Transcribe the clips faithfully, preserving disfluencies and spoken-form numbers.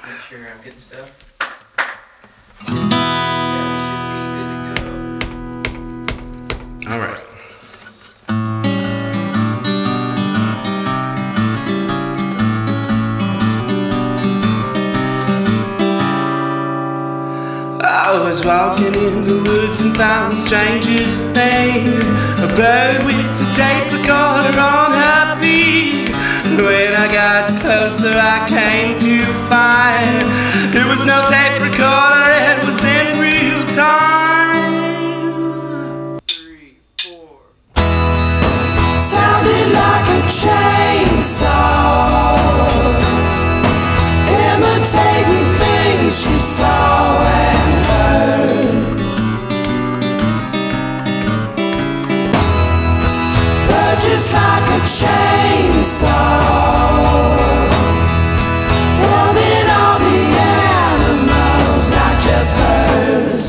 Make sure I'm getting stuff. Yeah, we should be good to go. All right. I was walking in the woods and found the strangest thing, a bird with a tape recorder on her feet. When I got closer I came to find it was no tape recorder, it was in real time. Three, four. Sounded like a chainsaw, imitating things she saw and heard. But just like a chainsaw, warming all the animals, not just birds.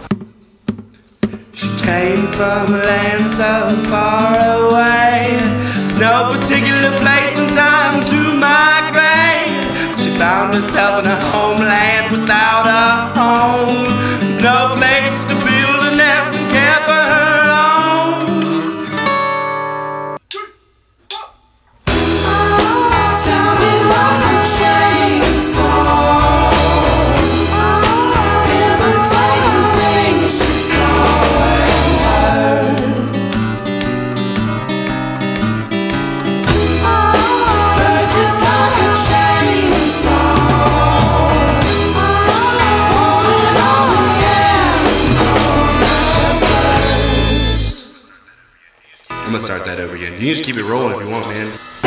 She came from a land so far away, there's no particular place and time to migrate. She found herself in a homeland without a home, no place to build a nest and care for her own. Sounding like a chainsaw, imitating things she saw and heard. But just like a chainsaw, warming all the animals, not just birds. I'm gonna start that over again. You can just keep it rolling if you want, man.